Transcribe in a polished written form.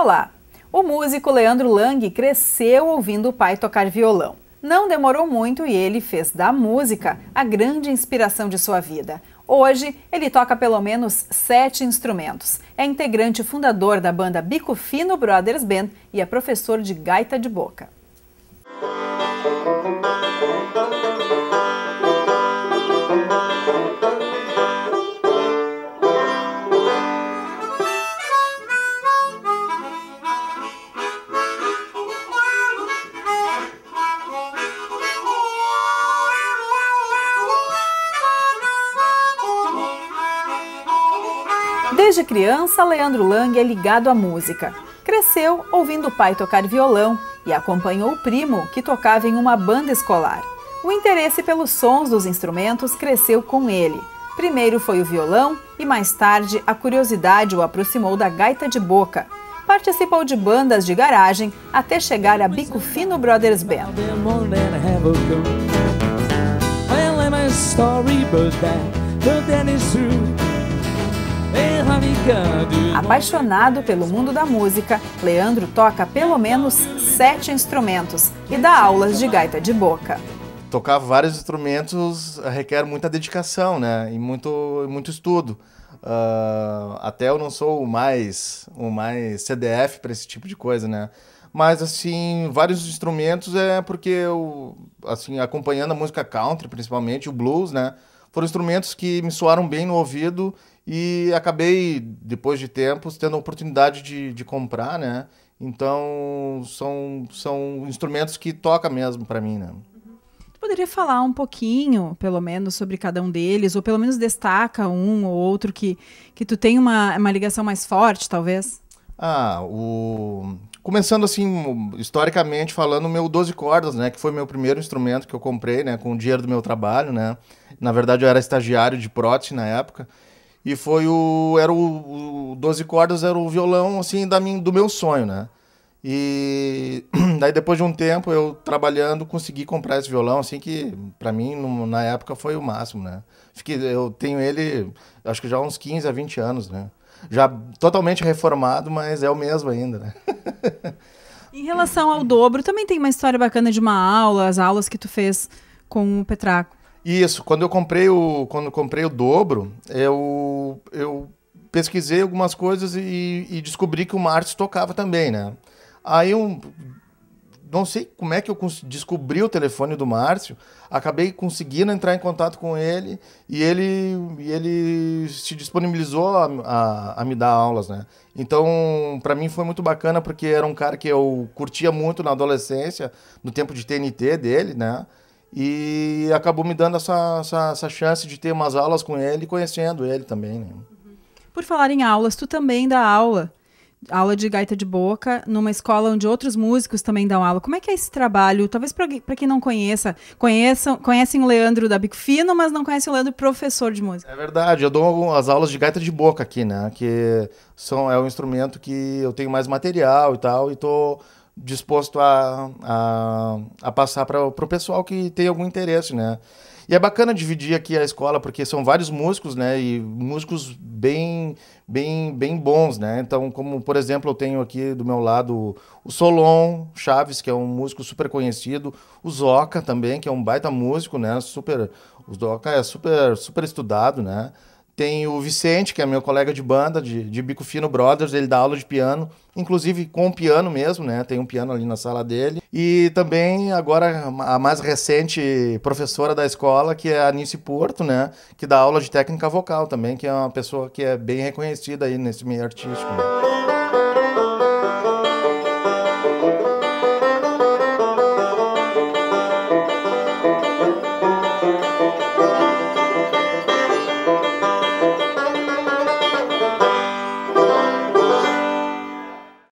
Olá! O músico Leandro Lang cresceu ouvindo o pai tocar violão. Não demorou muito e ele fez da música a grande inspiração de sua vida. Hoje, ele toca pelo menos 7 instrumentos. É integrante fundador da banda Bico Fino Brothers Band e é professor de gaita de boca. Desde criança, Leandro Lang é ligado à música. Cresceu ouvindo o pai tocar violão e acompanhou o primo, que tocava em uma banda escolar. O interesse pelos sons dos instrumentos cresceu com ele. Primeiro foi o violão e mais tarde a curiosidade o aproximou da gaita de boca. Participou de bandas de garagem até chegar a Bico Fino Brothers Band. Apaixonado pelo mundo da música, Leandro toca pelo menos 7 instrumentos e dá aulas de gaita de boca. Tocar vários instrumentos requer muita dedicação, né? E muito estudo. Até eu não sou o mais CDF para esse tipo de coisa, né? Mas, assim, vários instrumentos é porque eu, assim, acompanhando a música country, principalmente, o blues, né? Foram instrumentos que me soaram bem no ouvido e acabei, depois de tempos, tendo a oportunidade de comprar, né? Então, são instrumentos que tocam mesmo para mim, né? Tu poderia falar um pouquinho, pelo menos, sobre cada um deles, ou pelo menos destaca um ou outro que tu tem uma ligação mais forte, talvez? Começando assim, historicamente falando, o meu 12 cordas, né, que foi meu primeiro instrumento que eu comprei, né, com o dinheiro do meu trabalho, né. Na verdade, eu era estagiário de prótese na época, e o 12 cordas era o violão, assim, do meu sonho, né. E daí, depois de um tempo, eu trabalhando, consegui comprar esse violão, assim, que pra mim, na época, foi o máximo, né. Eu tenho ele, acho que já há uns 15 a 20 anos, né. Já totalmente reformado, mas é o mesmo ainda, né? Em relação ao dobro, também tem uma história bacana de uma aula, as aulas que tu fez com o Petraco. Isso, quando eu comprei o dobro, eu pesquisei algumas coisas e descobri que o Márcio tocava também, né? Aí eu não sei como é que eu descobri o telefone do Márcio, acabei conseguindo entrar em contato com ele e ele se disponibilizou a me dar aulas, né? Então, para mim foi muito bacana porque era um cara que eu curtia muito na adolescência, no tempo de TNT dele, né? E acabou me dando essa chance de ter umas aulas com ele e conhecendo ele também, né? Por falar em aulas, tu também dá aula de gaita de boca, numa escola onde outros músicos também dão aula. Como é que é esse trabalho? Talvez para quem não conhecem o Leandro da Bico Fino, mas não conhecem o Leandro professor de música. É verdade, eu dou as aulas de gaita de boca aqui, né? Que é um instrumento que eu tenho mais material e tal, e estou disposto a passar para o pessoal que tem algum interesse, né? E é bacana dividir aqui a escola, porque são vários músicos, né? E músicos bem bons, né? Então, como, por exemplo, eu tenho aqui do meu lado o Solon Chaves, que é um músico super conhecido. O Zoca também, que é um baita músico, né? O Zoca é super estudado, né? Tem o Vicente, que é meu colega de banda, de Bico Fino Brothers, ele dá aula de piano, inclusive com piano mesmo, né? Tem um piano ali na sala dele. E também, agora, a mais recente professora da escola, que é a Anice Porto, né? Que dá aula de técnica vocal também, que é uma pessoa que é bem reconhecida aí nesse meio artístico, né?